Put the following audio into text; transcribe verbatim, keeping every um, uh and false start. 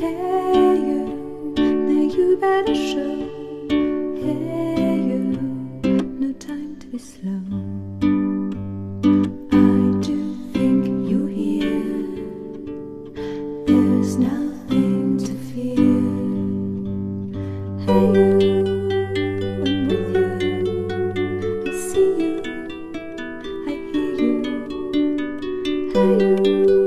Hey you, now you better show. Hey you, no time to be slow. I do think you hear. There's nothing to fear. Hey you, I'm with you. I see you, I hear you. Hey you.